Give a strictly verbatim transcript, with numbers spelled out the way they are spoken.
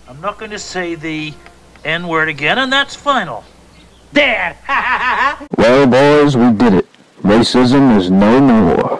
I'm not going to say the N-word again, and that's final. There! Well, boys, we did it. Racism is no more.